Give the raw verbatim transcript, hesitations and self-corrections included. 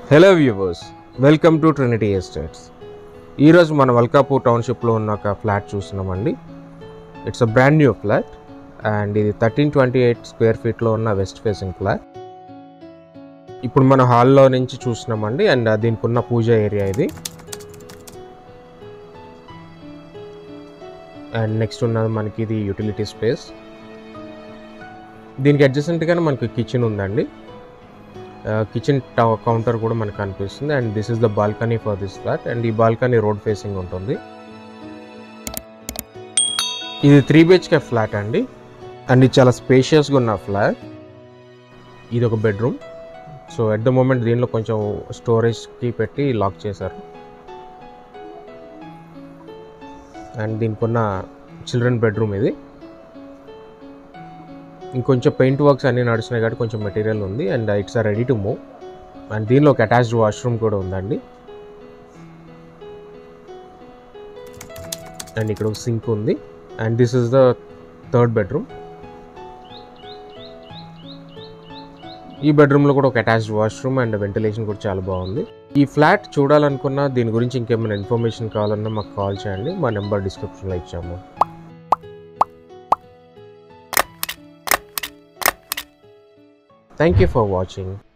Hello viewers, welcome to Trinity Estates. ఈ రోజు మనం Alkapur Township లో ఉన్న ఒక ఫ్లాట్ చూస్తున్నామండి. It's a brand new flat and ఇది thirteen twenty eight square feet లో ఉన్న వెస్ట్ ఫేసింగ్ ఫ్లాట్. ఇప్పుడు మన హాల్లో నుంచి చూస్తున్నామండి అండ్ దీనికి ఉన్న పూజ ఏరియా ఇది. అండ్ నెక్స్ట్ ఉన్నది మనకి ఇది యూటిలిటీ స్పేస్. దీనికి అడ్జసెంట్ గానే మనకి కిచెన్ ఉందండి. కిచెన్ కౌంటర్ కూడా మనకు కనిపిస్తుంది and this is the balcony for this flat and ఈ బాల్కనీ రోడ్ ఫేసింగ్ ఉంటుంది. ఇది త్రీ బిహెచ్కే ఫ్లాట్ అండి అండ్ ఇది చాలా స్పేషియస్గా ఉన్న ఫ్లాట్. ఇది ఒక bedroom. So at the moment దీనిలో కొంచెం స్టోరేజ్కి పెట్టి లాక్ చేశారు అండ్ దీనికి ఉన్న చిల్డ్రన్ బెడ్రూమ్ ఇది. ఇంకొంచెం పెయింట్ వర్క్స్ అన్నీ నడుస్తున్నాయి కాబట్టి కొంచెం మెటీరియల్ ఉంది and it's are ready to move. And దీనిలో ఒక అటాచ్డ్ వాష్రూమ్ కూడా ఉందండి అండ్ ఇక్కడ ఒక సింక్ ఉంది and this is the third bedroom. ఈ బెడ్రూమ్లో కూడా ఒక అటాచ్డ్ వాష్రూమ్ అండ్ వెంటిలేషన్ కూడా చాలా బాగుంది. ఈ ఫ్లాట్ చూడాలనుకున్నా దీని గురించి ఇంకేమైనా ఇన్ఫర్మేషన్ కావాలన్నా మాకు కాల్ చేయండి. మా నెంబర్ డిస్క్రిప్షన్లో ఇచ్చాము. Thank you for watching.